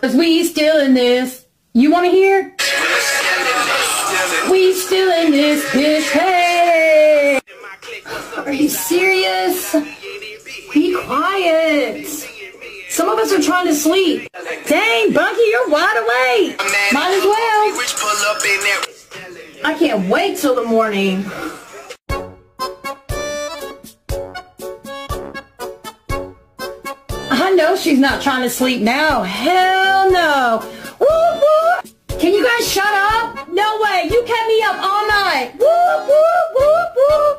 We still in this. You want to hear? We still in this bitch. Hey! Are you serious? Be quiet. Some of us are trying to sleep. Dang, Bunky, you're wide awake. Might as well. I can't wait till the morning. I know she's not trying to sleep now. Hell no. Whoop, whoop. Can you guys shut up? No way. You kept me up all night. Whoop, whoop, whoop, whoop.